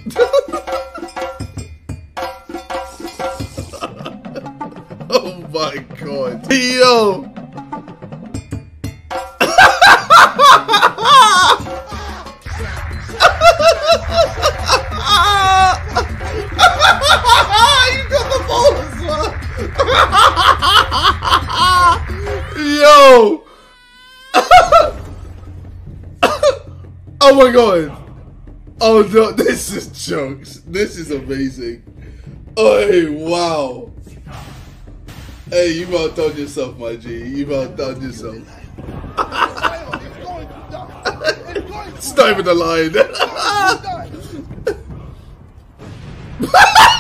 Oh my god. Yo! You got the ball as well! Yo! Oh my god! Oh no, this is jokes. This is amazing. Oh wow. Hey, you outdone yourself, my G. You outdone yourself. It's not even a line.